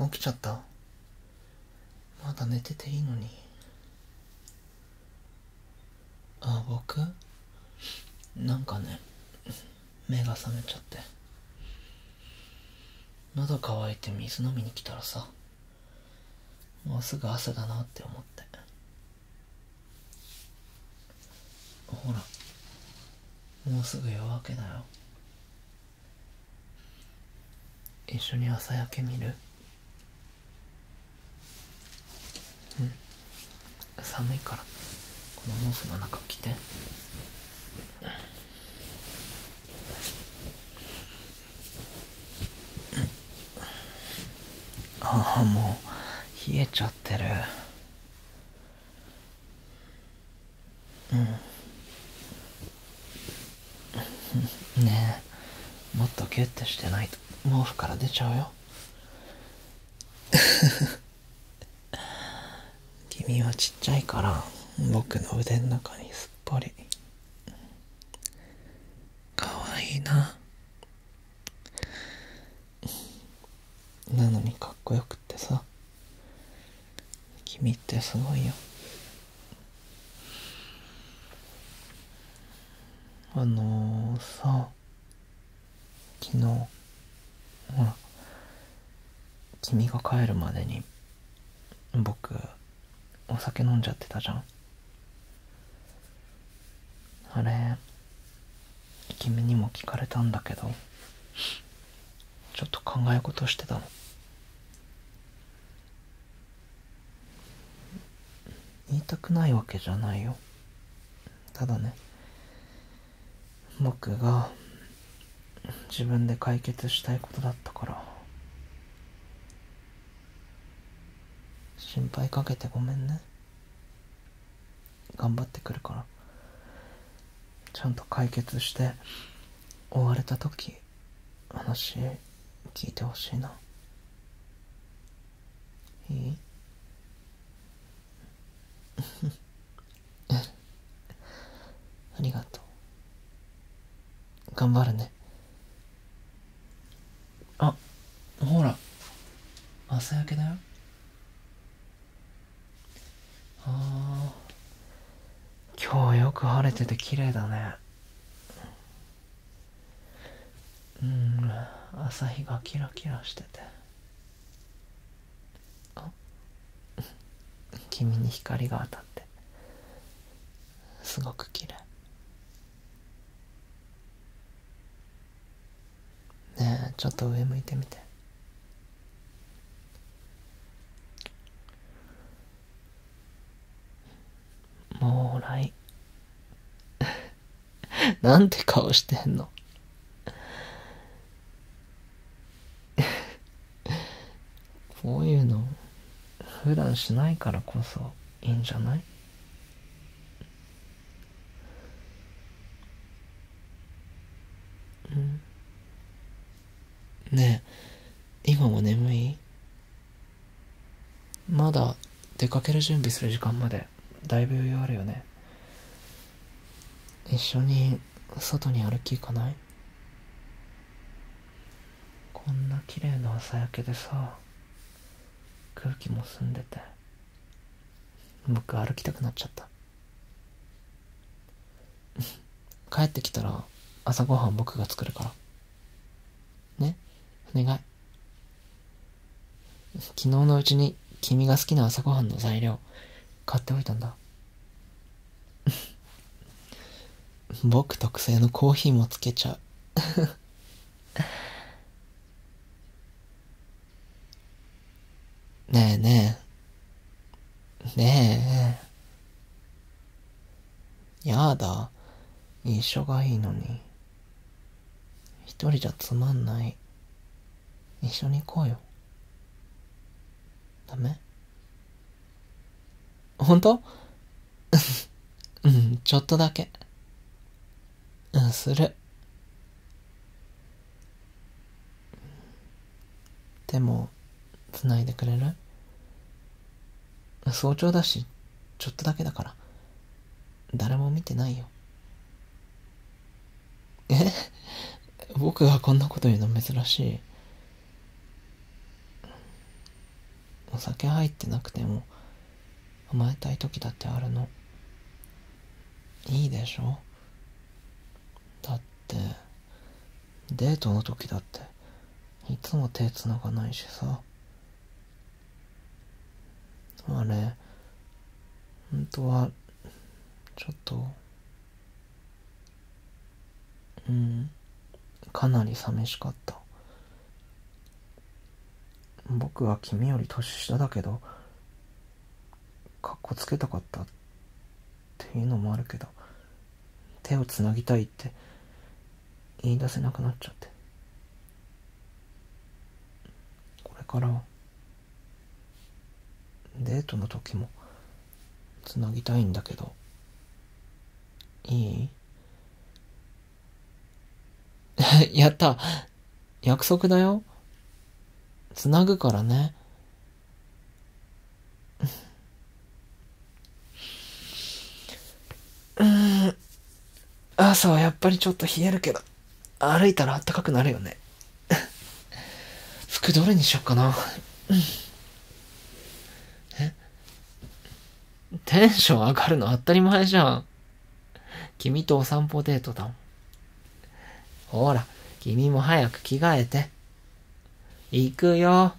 起きちゃった。まだ寝てていいのに。僕なんかね、目が覚めちゃって、喉乾いて水飲みに来たらさ、もうすぐ朝だなって思って。ほら、もうすぐ夜明けだよ。一緒に朝焼け見る？寒いからこの毛布の中着て。もう冷えちゃってる。ねえ、もっとギュッてしてないと毛布から出ちゃうよ。君はちっちゃいから僕の腕の中にすっぽり。かわいいな。なのにかっこよくってさ、君ってすごいよ。さ、昨日ほら、君が帰るまでに僕お酒飲んじゃってたじゃん。あれ君にも聞かれたんだけど、ちょっと考え事してたの。言いたくないわけじゃないよ。ただね、僕が自分で解決したいことだったから、心配かけてごめんね。頑張ってくるから、ちゃんと解決して終われた時話聞いてほしいな。いい？ありがとう。頑張るね。ほら、朝焼けだよ。今日よく晴れてて綺麗だね。朝日がキラキラしてて。君に光が当たってすごく綺麗。ねえ、ちょっと上向いてみて。もう来なんて顔してんの。こういうの普段しないからこそいいんじゃない？ねえ、今も眠い？まだ出かける準備する時間までだいぶ余裕あるよね。一緒に外に歩き行かない？こんな綺麗な朝焼けでさ、空気も澄んでて、僕歩きたくなっちゃった。帰ってきたら朝ごはん僕が作るからね。お願い。昨日のうちに君が好きな朝ごはんの材料買っておいたんだ。僕特製のコーヒーもつけちゃう。ねえねえねえ、やだ、一緒がいいのに。一人じゃつまんない。一緒に行こうよ。ダメ？本当？ちょっとだけ。する。でも繋いでくれる？早朝だしちょっとだけだから、誰も見てないよ。僕がこんなこと言うの珍しい？ お酒入ってなくても甘えたい時だってあるの。いいでしょ。だってデートの時だっていつも手繋がないしさ。あれ本当はちょっとかなり寂しかった。僕は君より年下だけどかっこつけたかったっていうのもあるけど、手をつなぎたいって言い出せなくなっちゃって、これからデートの時もつなぎたいんだけど、いい？やった。約束だよ。つなぐからね。朝はやっぱりちょっと冷えるけど、歩いたら暖かくなるよね。服どれにしよっかな。テンション上がるの当たり前じゃん。君とお散歩デートだもん。ほら、君も早く着替えて。行くよ。